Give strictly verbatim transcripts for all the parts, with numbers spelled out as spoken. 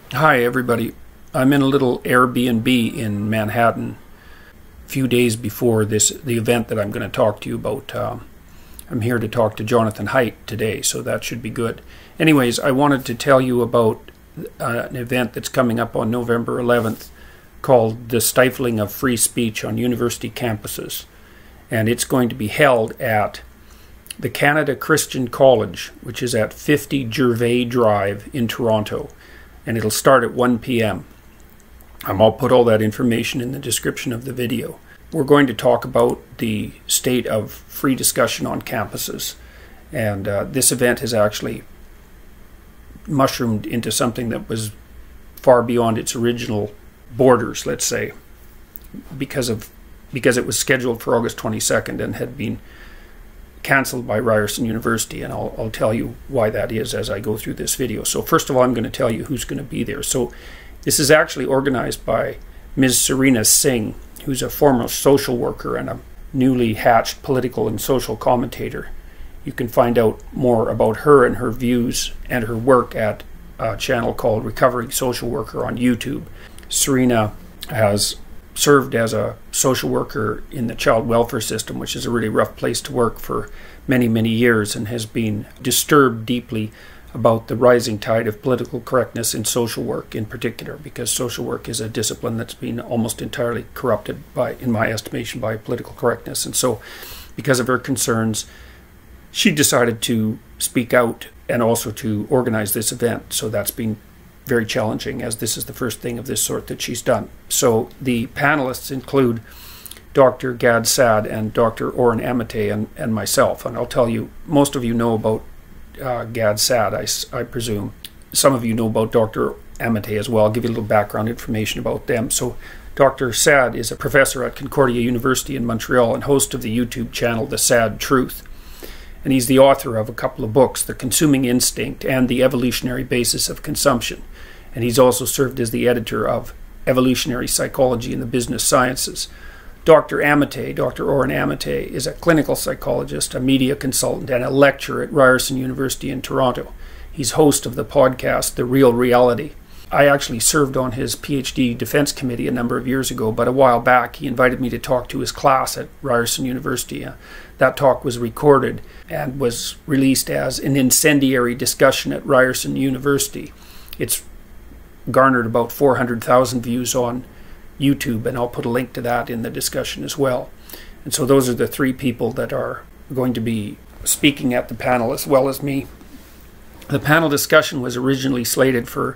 Hi, everybody. I'm in a little Airbnb in Manhattan a few days before this the event that I'm going to talk to you about. Um, I'm here to talk to Jonathan Haidt today, so that should be good. Anyways, I wanted to tell you about uh, an event that's coming up on November eleventh called The Stifling of Free Speech on University Campuses. And it's going to be held at the Canada Christian College, which is at fifty Gervais Drive in Toronto. And it'll start at one p m Um, I'll put all that information in the description of the video. We're going to talk about the state of free discussion on campuses. And uh, this event has actually mushroomed into something that was far beyond its original borders, let's say, because of because it was scheduled for August twenty-second and had been cancelled by Ryerson University, and I'll, I'll tell you why that is as I go through this video. So first of all, I'm going to tell you who's going to be there. So this is actually organized by Miz Serena Singh, who's a former social worker and a newly hatched political and social commentator. You can find out more about her and her views and her work at a channel called Recovering Social Worker on YouTube. Serena has served as a social worker in the child welfare system, which is a really rough place to work, for many, many years, and has been disturbed deeply about the rising tide of political correctness in social work in particular, because social work is a discipline that's been almost entirely corrupted by, in my estimation, by political correctness. And so because of her concerns, she decided to speak out and also to organize this event. So that's been very challenging, as this is the first thing of this sort that she's done. So the panelists include Doctor Gad Saad and Doctor Oren Amitay and, and myself. And I'll tell you, most of you know about uh, Gad Saad, I, I presume. Some of you know about Doctor Amitay as well. I'll give you a little background information about them. So Doctor Saad is a professor at Concordia University in Montreal and host of the YouTube channel The Sad Truth. And he's the author of a couple of books, The Consuming Instinct and The Evolutionary Basis of Consumption. And he's also served as the editor of Evolutionary Psychology in the Business Sciences. Doctor Amitay, Doctor Oren Amitay, is a clinical psychologist, a media consultant, and a lecturer at Ryerson University in Toronto. He's host of the podcast The Real Reality. I actually served on his PhD defense committee a number of years ago, but a while back he invited me to talk to his class at Ryerson University. Uh, that talk was recorded and was released as an incendiary discussion at Ryerson University. It's garnered about four hundred thousand views on YouTube, and I'll put a link to that in the discussion as well. And so those are the three people that are going to be speaking at the panel, as well as me. The panel discussion was originally slated for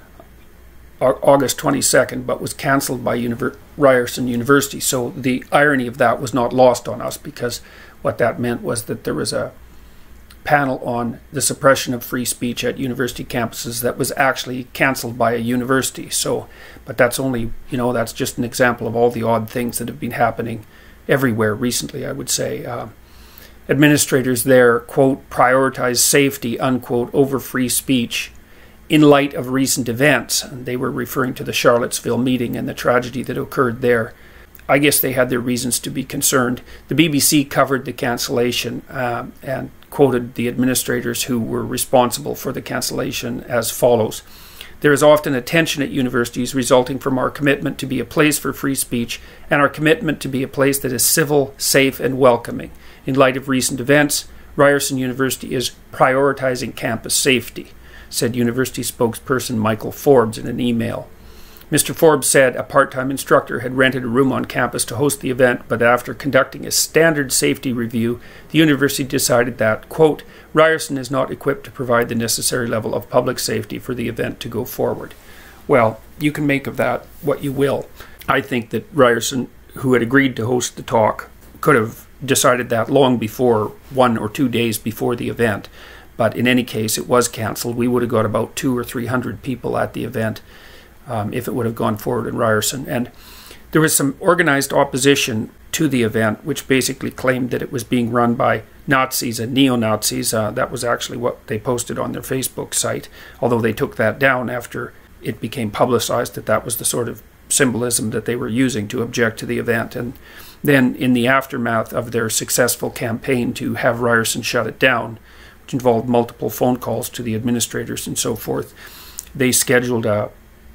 August twenty-second, but was cancelled by Univer- Ryerson University. So the irony of that was not lost on us, because what that meant was that there was a panel on the suppression of free speech at university campuses that was actually cancelled by a university. So, but that's only, you know, that's just an example of all the odd things that have been happening everywhere recently, I would say. Uh, administrators there, quote, prioritize safety, unquote, over free speech in light of recent events. And they were referring to the Charlottesville meeting and the tragedy that occurred there. I guess they had their reasons to be concerned. The B B C covered the cancellation um, and quoted the administrators who were responsible for the cancellation as follows. There is often a tension at universities resulting from our commitment to be a place for free speech and our commitment to be a place that is civil, safe, and welcoming. In light of recent events, Ryerson University is prioritizing campus safety, said university spokesperson Michael Forbes in an email. Mister Forbes said a part-time instructor had rented a room on campus to host the event, but after conducting a standard safety review, the university decided that, quote, Ryerson is not equipped to provide the necessary level of public safety for the event to go forward. Well, you can make of that what you will. I think that Ryerson, who had agreed to host the talk, could have decided that long before, one or two days before the event. But in any case, it was cancelled. We would have got about two or three hundred people at the event Um, if it would have gone forward in Ryerson. And there was some organized opposition to the event, which basically claimed that it was being run by Nazis and neo-Nazis. Uh, that was actually what they posted on their Facebook site, although they took that down after it became publicized that that was the sort of symbolism that they were using to object to the event. And then in the aftermath of their successful campaign to have Ryerson shut it down, which involved multiple phone calls to the administrators and so forth, they scheduled a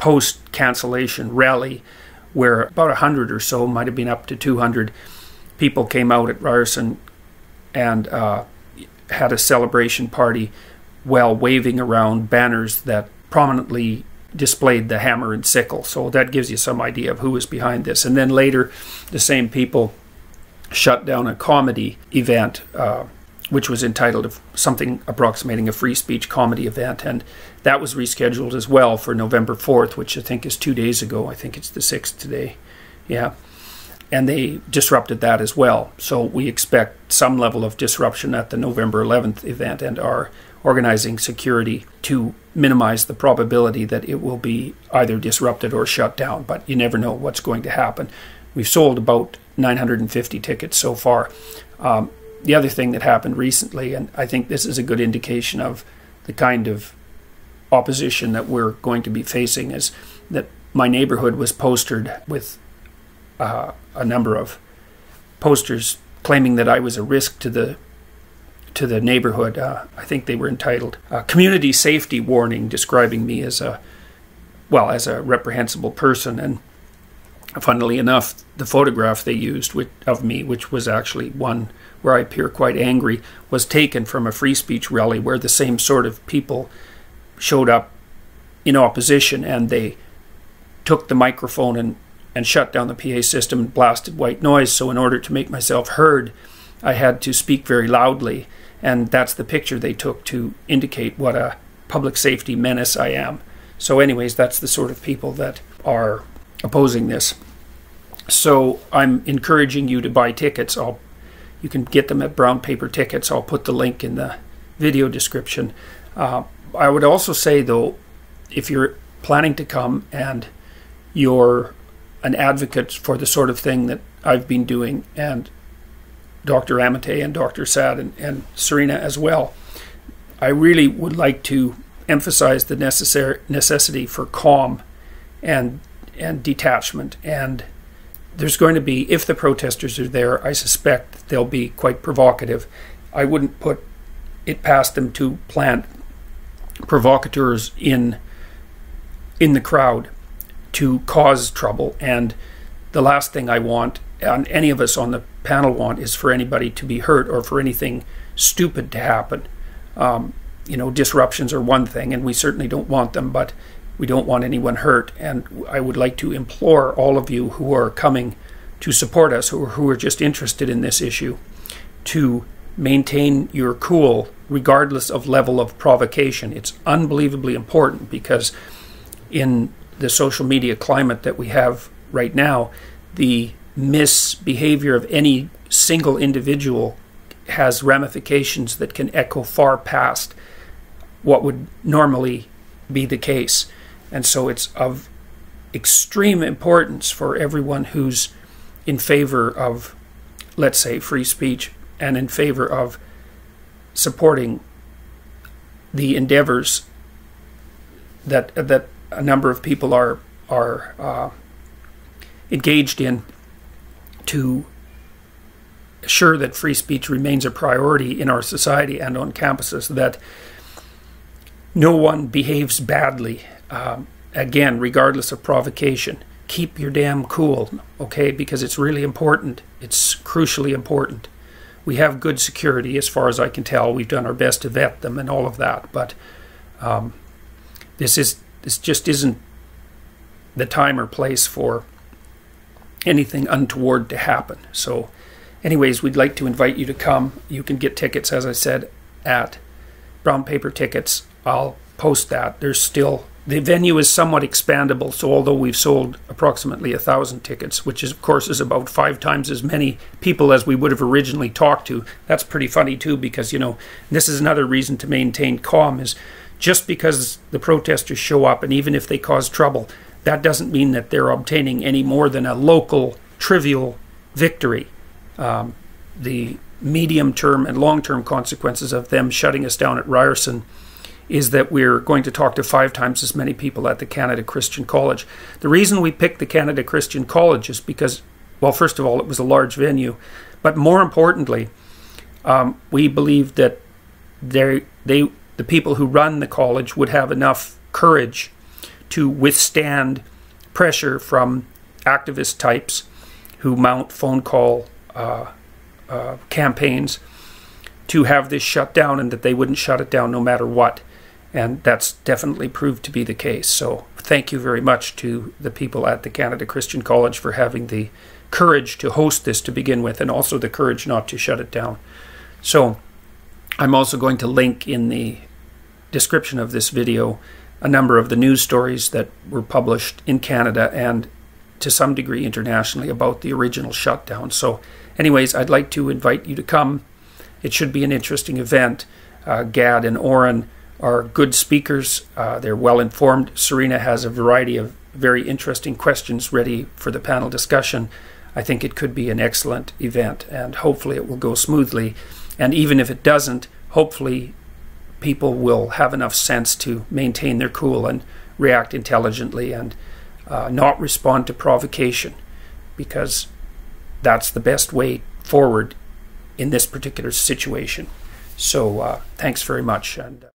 post-cancellation rally where about one hundred or so, might have been up to two hundred people came out at Ryerson and uh, had a celebration party while waving around banners that prominently displayed the hammer and sickle. So that gives you some idea of who was behind this. And then later, the same people shut down a comedy event, uh, which was entitled something approximating a free speech comedy event. And that was rescheduled as well for November fourth, which I think is two days ago. I think it's the sixth today. Yeah. And they disrupted that as well. So we expect some level of disruption at the November eleventh event and are organizing security to minimize the probability that it will be either disrupted or shut down. But you never know what's going to happen. We've sold about nine hundred fifty tickets so far. Um, the other thing that happened recently, and I think this is a good indication of the kind of opposition that we're going to be facing, is that my neighborhood was postered with uh, a number of posters claiming that I was a risk to the to the neighborhood. Uh, I think they were entitled uh, "Community Safety Warning," describing me as a well as a reprehensible person. And funnily enough, the photograph they used with, of me, which was actually one where I appear quite angry, was taken from a free speech rally where the same sort of people showed up in opposition, and they took the microphone and, and shut down the P A system and blasted white noise. So in order to make myself heard, I had to speak very loudly, and that's the picture they took to indicate what a public safety menace I am. So anyways, that's the sort of people that are opposing this. So I'm encouraging you to buy tickets. I'll, you can get them at Brown Paper Tickets. I'll put the link in the video description. Uh, I would also say, though, if you're planning to come and you're an advocate for the sort of thing that I've been doing, and Doctor Amitay and Doctor Saad and, and Serena as well, I really would like to emphasize the necessary necessity for calm and and detachment. And there's going to be, if the protesters are there, I suspect they'll be quite provocative. I wouldn't put it past them to plant provocateurs in in the crowd to cause trouble. And the last thing I want, and any of us on the panel want, is for anybody to be hurt or for anything stupid to happen. Um, you know, disruptions are one thing, and we certainly don't want them, but we don't want anyone hurt. And I would like to implore all of you who are coming to support us, who are, who are just interested in this issue, to maintain your cool regardless of level of provocation. It's unbelievably important, because in the social media climate that we have right now, the misbehavior of any single individual has ramifications that can echo far past what would normally be the case. And so it's of extreme importance for everyone who's in favor of, let's say, free speech, and in favor of supporting the endeavors that that a number of people are are uh, engaged in to assure that free speech remains a priority in our society and on campuses, that no one behaves badly, um, again, regardless of provocation. Keep your damn cool, okay, because it's really important. It's crucially important. We have good security, as far as I can tell. We've done our best to vet them and all of that, but um, this is this just isn't the time or place for anything untoward to happen. So anyways, we'd like to invite you to come. You can get tickets, as I said, at Brown Paper Tickets. I'll post that. There's still, the venue is somewhat expandable, so although we've sold approximately a thousand tickets, which is, of course, is about five times as many people as we would have originally talked to. That's pretty funny too, because, you know, this is another reason to maintain calm, is just because the protesters show up, and even if they cause trouble, that doesn't mean that they're obtaining any more than a local, trivial victory. Um, the medium-term and long-term consequences of them shutting us down at Ryerson is that we're going to talk to five times as many people at the Canada Christian College. The reason we picked the Canada Christian College is because, well, first of all, it was a large venue, but more importantly, um, we believed that they, they, the people who run the college would have enough courage to withstand pressure from activist types who mount phone call uh, uh, campaigns to have this shut down, and that they wouldn't shut it down no matter what. And that's definitely proved to be the case. So thank you very much to the people at the Canada Christian College for having the courage to host this to begin with, and also the courage not to shut it down. So I'm also going to link in the description of this video a number of the news stories that were published in Canada and to some degree internationally about the original shutdown. So anyways, I'd like to invite you to come. It should be an interesting event. Uh, Gad and Oren are good speakers. Uh, they're well informed. Serena has a variety of very interesting questions ready for the panel discussion. I think it could be an excellent event, and hopefully it will go smoothly. And even if it doesn't, hopefully people will have enough sense to maintain their cool and react intelligently and uh, not respond to provocation, because that's the best way forward in this particular situation. So uh, thanks very much. And. Uh,